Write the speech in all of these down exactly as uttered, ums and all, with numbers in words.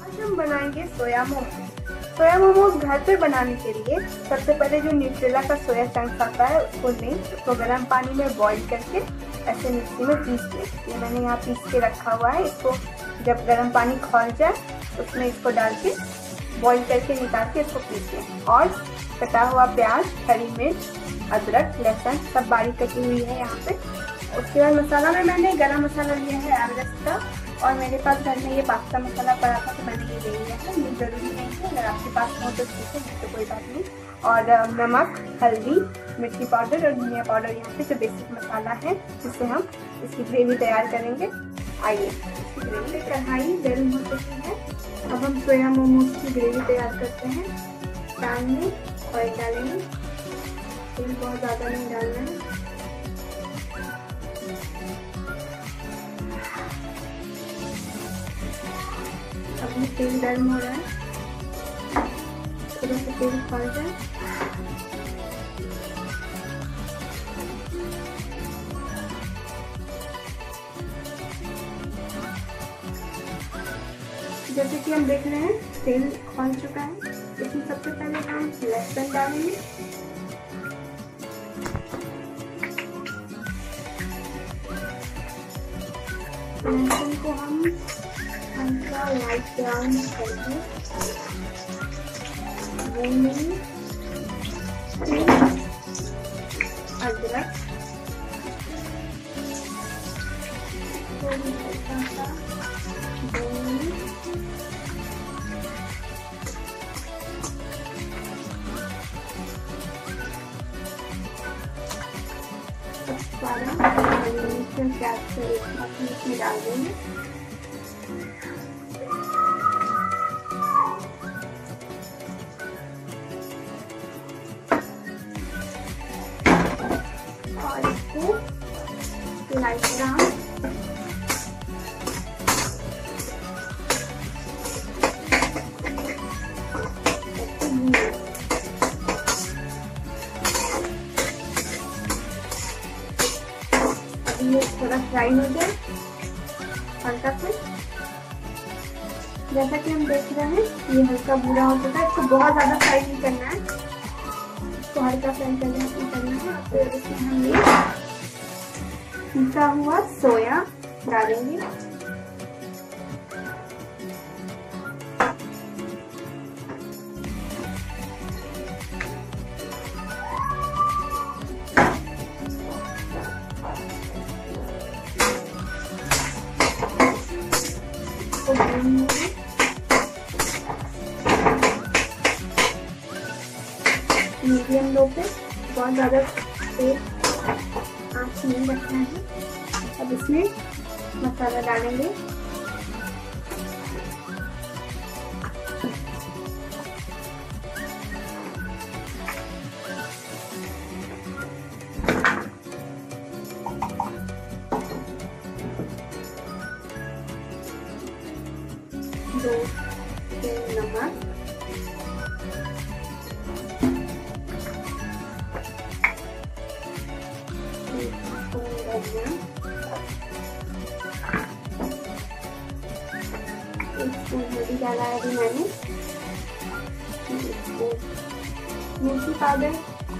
आज हम बनाएंगे सोया मोमोज। सोया मोमोज घर पे बनाने के लिए सबसे पहले जो न्यूट्रेला का सोया चंक्स आता है उसको लें, उसको गर्म पानी में बॉईल करके ऐसे मिक्सी में पीस लें। ये मैंने यहाँ पीस के रखा हुआ है। इसको जब गर्म पानी खौल जाए उसमें इसको डाल के बॉईल करके निकाल के इसको पीस लें। और कटा हुआ प्याज, हरी मिर्च, अदरक, लहसुन सब बारीक कटी हुई है यहाँ पे। उसके बाद मसाला में मैंने गरम मसाला लिया है एवरेस्ट का, और मेरे पास घर में ये पास्ता मसाला पड़ा था तो मैंने ये ले लिया है। ये ज़रूरी नहीं है, अगर आपके पास हो तो ठीक है, नहीं तो कोई बात नहीं। और नमक, हल्दी, मिर्ची पाउडर और धनिया पाउडर यहाँ पे जो बेसिक मसाला है जिससे हम इसकी ग्रेवी तैयार करेंगे। आइए, ग्रेवी कढ़ाई गर्म हो चुकी है। अब हम सोया मोमोज की ग्रेवी तैयार करते हैं। पैन में ऑयल डालेंगे, तेल बहुत ज़्यादा नहीं डालना है। अभी तेल गर्म हो रहा है, थोड़ा सा तेल खौल जाए। जैसे कि हम देख रहे हैं तेल खौल चुका है। इसमें सबसे पहले हम लहसुन डालेंगे। लहसुन को हम हल्का लाइट ब्राउन करके भूनेंगे। अदरक थोड़ी हल्का सा भूनेंगे। प्याज को एक साथ इसमें डाल देंगे। और इसको लाइट ब्राउन ये थोड़ा फ्राई हो जाए हल्का से। जैसा कि हम देख रहे हैं ये हल्का भूरा हो चुका है। इसको बहुत ज़्यादा फ्राई नहीं करना है, इसको हल्का फ्राई करना करना है। फिर इसमें हम ये पिसा हुआ सोया डालेंगे। मीडियम लो पे, बहुत ज़्यादा तेज आँच नहीं रखना है। अब इसमें मसाला डालेंगे। दो नमक, एक स्पून हल्दी डाला है अभी मैंने, मिर्ची पाउडर,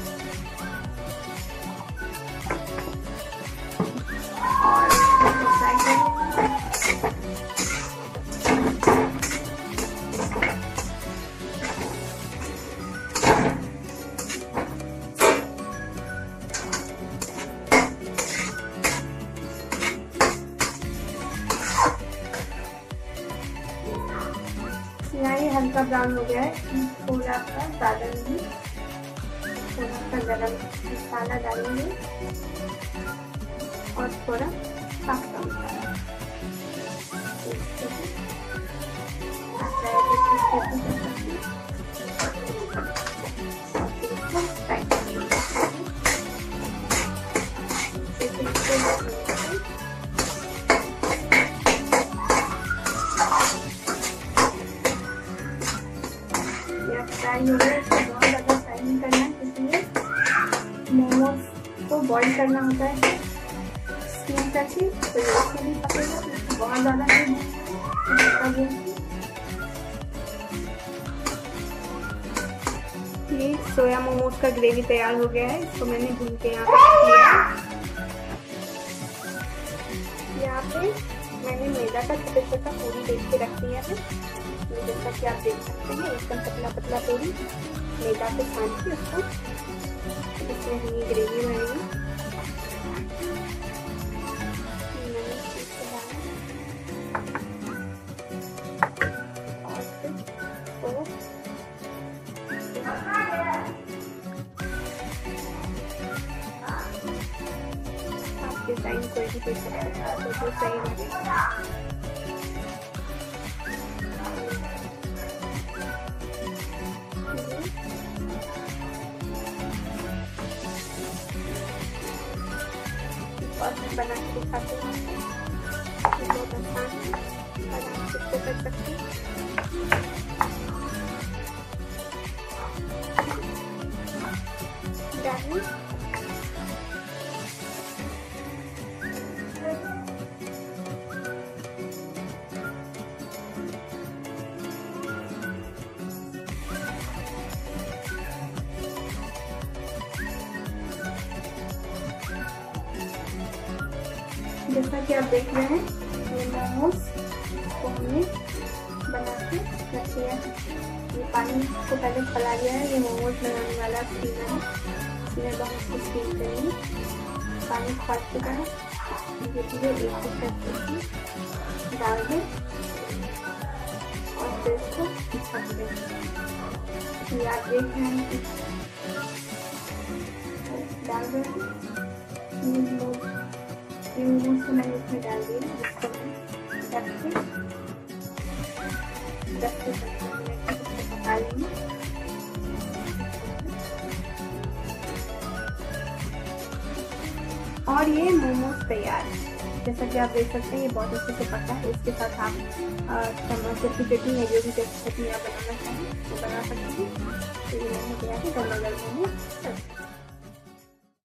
और फ्राई करेंगे। ये हल्का ब्राउन हो गया है, थोड़ा सा ज़्यादा नहीं, थोड़ा सा गरम मसाला डालेंगे और थोड़ा पास्ता मसाला। फ्राई हो गया, इसको बहुत ज़्यादा फ्राई नहीं करना है, इसलिए मोमोज को बॉईल करना होता है स्टीम करके, तो इसके लिए पकेगा, तो बहुत ज़्यादा नहीं। ये सोया मोमोज का ग्रेवी तैयार हो गया है। इसको मैंने भून के यहाँ पे रख लिया। यहाँ पे मैंने मैदा का छोटा छोटा पूरी बेच के रख दिया है। जैसा कि आप देख सकते हैं एकदम पतला पतला पूरी मैदा पे छान के उसको इसमें हम ये ग्रेवी बनाएंगे। डिजाइन कोई भी दे सकता है तो जो सही लगेगा। और बना के दिखाते हैं, बहुत आसान है, आराम से इसको कर सकते हैं। डालिए जैसा कि आप देख रहे हैं ये मोमोज को हमने बना के रख लिया है। ये पानी को पहले फैला लिया है। ये मोमोज बनाने वाला स्टीमर है, इसमें बहुत कुछ स्टीम करेंगे। पानी फट चुका है, धीरे धीरे एक एक करके डाल दें और फिर इसको ढक दें। ये आप देख रहे हैं कि डाल रहे हैं ये मोमोज को मैंने इसमें डाल दिया। इसको मैं ढक के दस से पंद्रह मिनट तक इसको पका लेंगे। और ये मोमोज तैयार है। जैसा कि आप देख सकते हैं ये बहुत अच्छे से पका है। इसके साथ आप टमाटर की चटनी है, जो भी चटनी आप बनाना चाहें वो बना सकते हैं। तो ये मैंने तैयार है, गरमा गरम मोमोज।